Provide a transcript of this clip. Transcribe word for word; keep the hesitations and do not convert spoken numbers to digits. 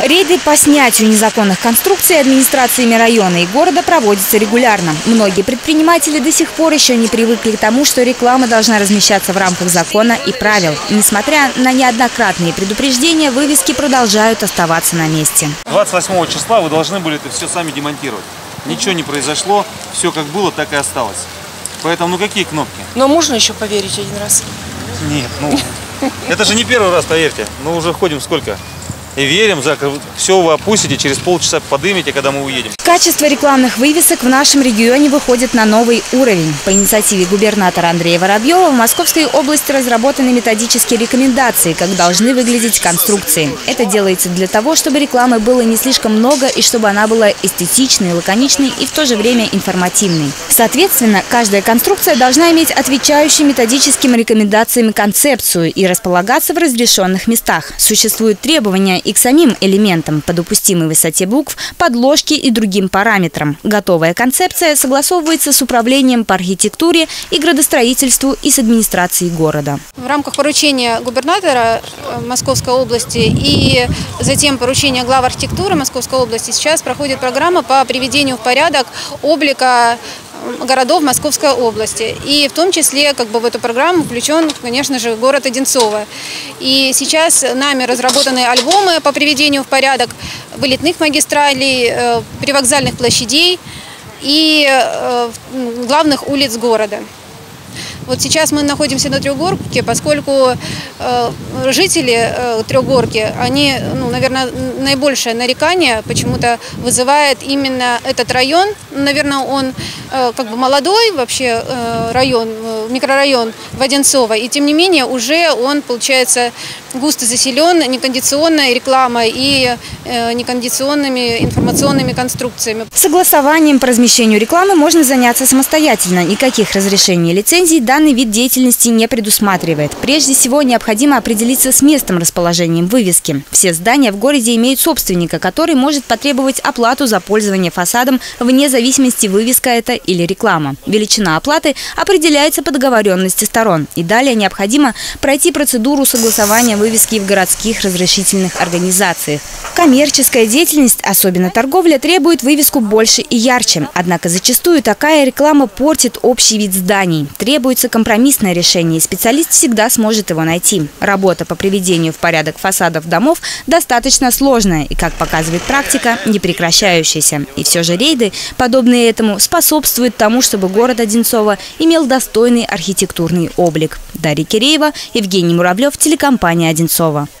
Рейды по снятию незаконных конструкций администрациями района и города проводятся регулярно. Многие предприниматели до сих пор еще не привыкли к тому, что реклама должна размещаться в рамках закона и правил. Несмотря на неоднократные предупреждения, вывески продолжают оставаться на месте. двадцать восьмого числа вы должны были это все сами демонтировать. Ничего не произошло, все как было, так и осталось. Поэтому, ну какие кнопки? Но можно еще поверить один раз? Нет, ну это же не первый раз, поверьте. Мы уже ходим сколько? И верим, все вы опустите, через полчаса подымете, когда мы уедем. Качество рекламных вывесок в нашем регионе выходит на новый уровень. По инициативе губернатора Андрея Воробьева в Московской области разработаны методические рекомендации, как должны выглядеть конструкции. Это делается для того, чтобы рекламы было не слишком много и чтобы она была эстетичной, лаконичной и в то же время информативной. Соответственно, каждая конструкция должна иметь отвечающую методическим рекомендациям концепцию и располагаться в разрешенных местах. Существуют требования и к самим элементам по допустимой высоте букв, подложке и другим параметрам. Готовая концепция согласовывается с управлением по архитектуре и градостроительству и с администрацией города. В рамках поручения губернатора Московской области и затем поручения главы архитектуры Московской области сейчас проходит программа по приведению в порядок облика городов Московской области. И в том числе как бы в эту программу включен, конечно же, город Одинцово. И сейчас нами разработаны альбомы по приведению в порядок вылетных магистралей, привокзальных площадей и главных улиц города. Вот сейчас мы находимся на Трехгорке, поскольку э, жители э, Трехгорки, они, ну, наверное, наибольшее нарекание почему-то вызывает именно этот район. Наверное, он э, как бы молодой вообще э, район, э, микрорайон в Одинцово, и тем не менее уже он, получается, густо заселен некондиционной рекламой и э, некондиционными информационными конструкциями. Согласованием по размещению рекламы можно заняться самостоятельно. Никаких разрешений и лицензий данный вид деятельности не предусматривает. Прежде всего, необходимо определиться с местом расположения вывески. Все здания в городе имеют собственника, который может потребовать оплату за пользование фасадом вне зависимости, вывеска это или реклама. Величина оплаты определяется по договоренности сторон. И далее необходимо пройти процедуру согласования вывески в городских разрешительных организациях. Коммерческая деятельность, особенно торговля, требует вывеску больше и ярче. Однако зачастую такая реклама портит общий вид зданий. Требуется компромиссное решение, и специалист всегда сможет его найти. Работа по приведению в порядок фасадов домов достаточно сложная и, как показывает практика, не прекращающаяся. И все же рейды, подобные этому, способствуют тому, чтобы город Одинцово имел достойный архитектурный облик. Дарья Киреева, Евгений Муравлев, телекомпания «Одинцово».